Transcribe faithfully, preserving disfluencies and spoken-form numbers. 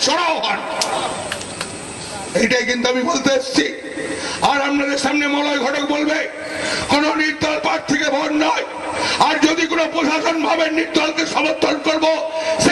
চড়াও হন। এটাই কিন্তু আমি বলতে এসছি। আর আপনাদের সামনে মলয় ঘটক বলবে কোন নির্দল প্রার্থীকে ভোট নয়, আর যদি কোনো প্রশাসন ভাবে নির্দলকে সমর্থন করবো